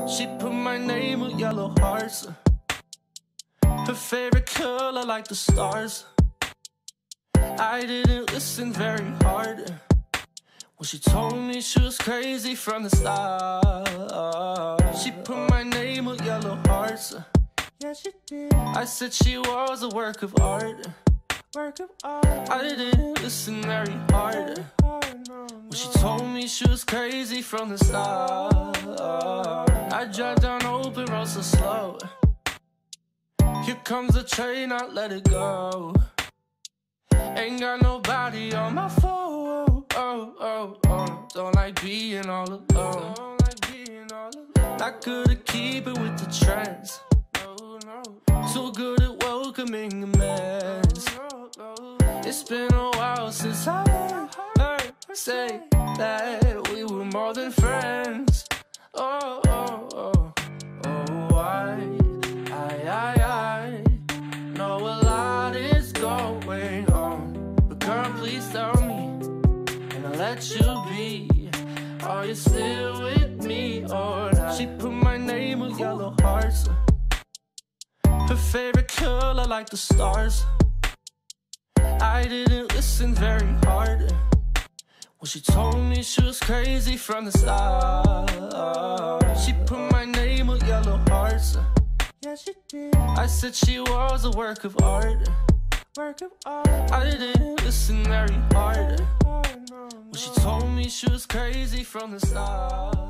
She put my name with yellow hearts. Her favorite color like the stars. I didn't listen very hard when she told me she was crazy from the start. She put my name with yellow hearts. Yeah, she did. I said she was a work of art. I didn't listen very hard when she told me she was crazy from the start. I drive down open roads so slow. Here comes the train, I let it go. Ain't got nobody on my phone. Don't like being all alone. Not good at keeping with the trends. Too good at welcoming a mess. It's been a while since I heard her say that we were more than friends. I know a lot is going on, but girl, please tell me, and I'll let you be. Are you still with me or not? She put my name with yellow hearts. Her favorite color like the stars. I didn't listen very hard when she told me she was crazy from the start. She put my name with yellow hearts. Yeah, she did. I said she was a work of art. I didn't listen very hard when she told me she was crazy from the start.